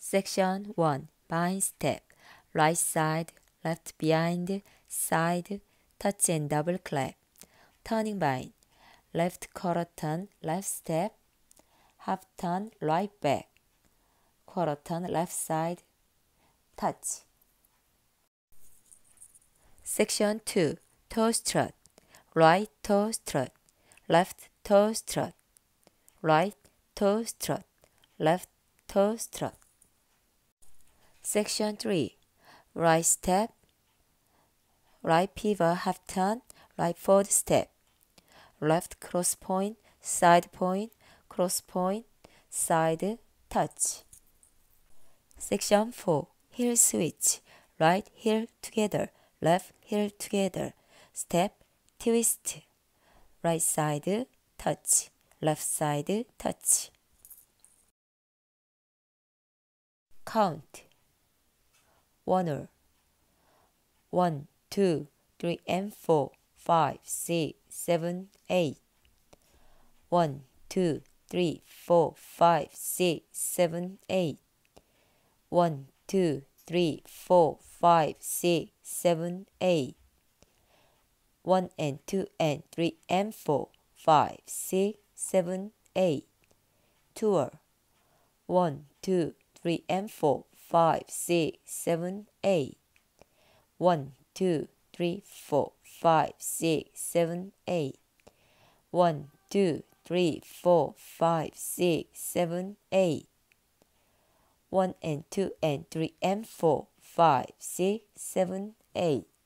Section 1. Bind step. Right side, left behind, side, touch and double clap. Turning bind. Left quarter turn, left step. Half turn, right back. Quarter turn, left side, touch. Section 2. Toe strut. Right toe strut. Left toe strut. Right toe strut. Left toe strut. Section 3. Right step. Right pivot half turn. Right forward step. Left cross point. Side point. Cross point. Side touch. Section 4. Heel switch. Right heel together. Left heel together. Step. Twist. Right side touch. Left side touch. Count. Oneer. 1, 2, 3, and 4, 5, 6, 7, 8. 1, 2, 3, 4, 5, 6, 7, 8. 1, 2, 3, 4, 5, 6, 7, 8. 1 and 2 and 3 and 4, 5, 6, 7, 8. Tour. 1, 2, 3 and 4, 5, 6, 7, 8. 1, 2, 3, 4, 5, 6, 7, 8. 1, 2, 3, 4, 5, 6, 7, 8. 1 and 2 and 3 and 4, 5, 6, 7, 8.